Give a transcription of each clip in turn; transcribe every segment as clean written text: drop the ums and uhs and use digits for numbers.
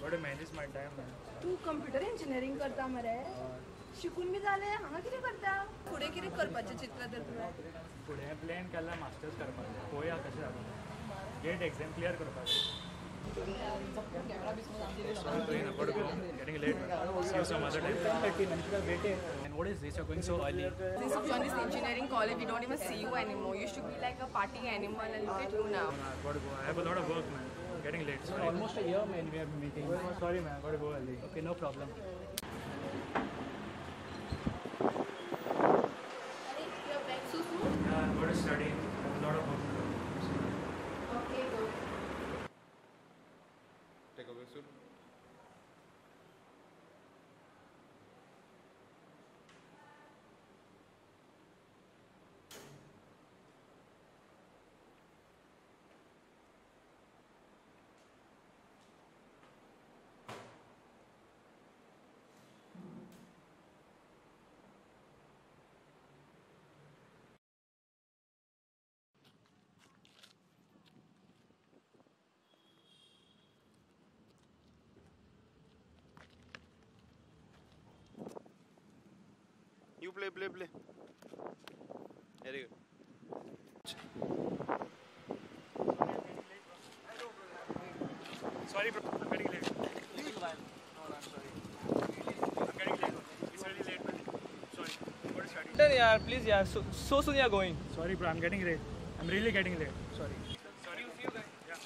But manage my time, man. तू computer engineering करता मरे शिकून बी जालें हांगा कितें करता फुडें कितें करपाचें चिंतला तर तुवें फुडें प्लॅन केला मास्टर्स करपाचें पळोवया कशें जाता गेट एग्जाम क्लियर करपाचें Sorry, I got to go. Getting late. See you some other time. 10:30. And what is this? You're going so early. Since you joined this engineering college we don't even see you anymore you should be like a party animal and look at you now I got to go. I have a lot of work, man. Getting late. Sorry. Almost a year, man, we have been meeting. Sorry, man. I got to go early. Okay, no problem. Yeah, I'm going to study. I have a lot of work to do. okay go Take a whistle. You play. Very good. Sorry, bro. I'm getting late. No, I'm sorry. I'm getting late. It's really late, man. Sorry. I'm going to study. Then, yeah, please, yeah. So soon you are going. Sorry, bro. I'm getting late. I'm really getting late. Sorry. Sorry. See you guys. Yeah.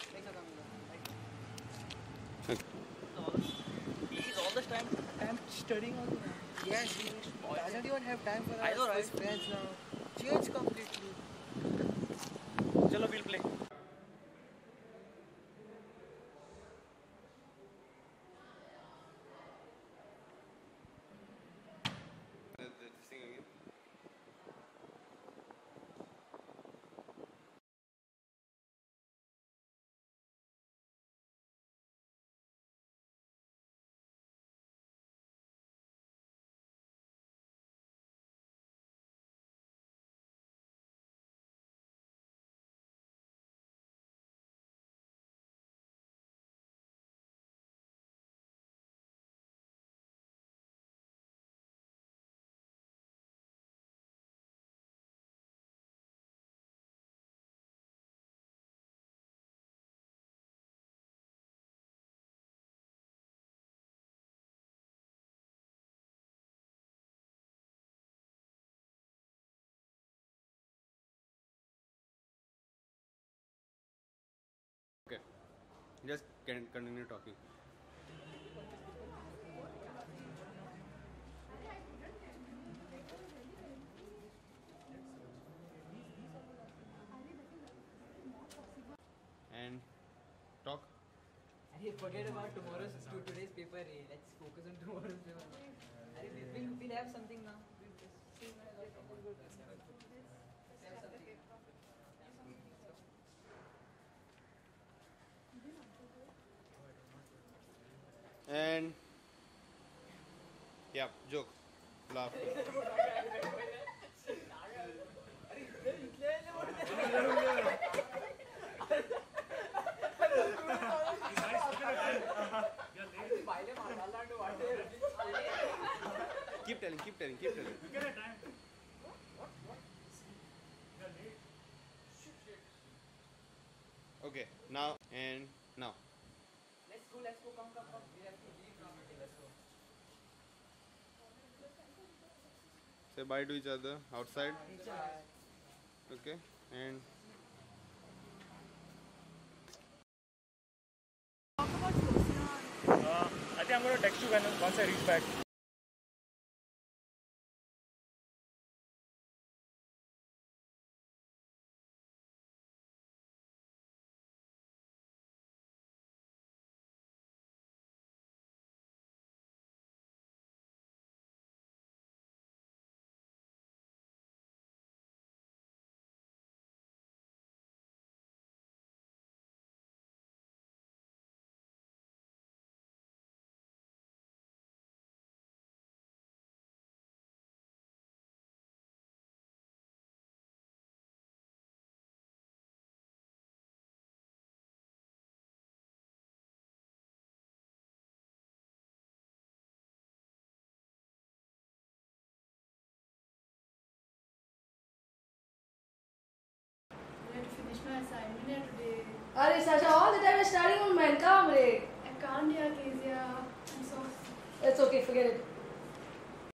He's all the time studying on. Yes, he doesn't even have time for I know, us right? as friends now. Changed completely. Chalo, we'll play. This thing again. Okay. Just continue talking. And talk. Hey, forget about today's paper. Hey. Let's focus on tomorrow's paper. We'll have something now. We'll just see. And yeah, joke. Laugh. Keep telling. Look at the time. Okay, now and now. Let's go. Come. We have to leave now. Let's go. Say bye to each other outside. Okay, and I think I'm going to text you once I reach back. Arey Sasha, all the time you're studying on my come, Ray. I can't, yeah, Kezia. I'm so. It's okay, forget it.